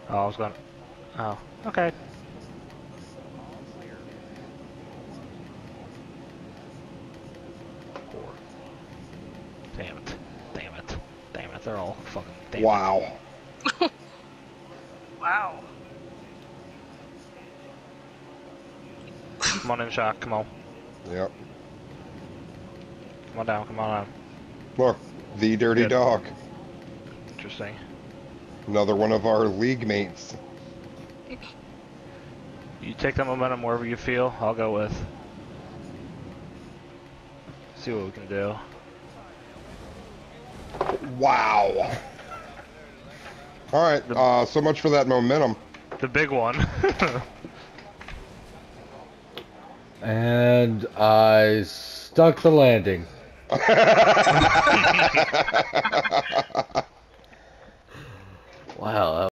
Oh, I was going. Oh, okay. Poor. Damn it. Damn it. Damn it. They're all fucking. Damn it. Wow. Wow. Come on in, Shock. Come on. Yep. Come on down. Come on down. Look, the dirty Good. dog. Interesting. Another one of our league mates. You take that momentum wherever you feel. I'll go with. See what we can do. Wow. All right. So much for that momentum. The big one. And I stuck the landing. Wow.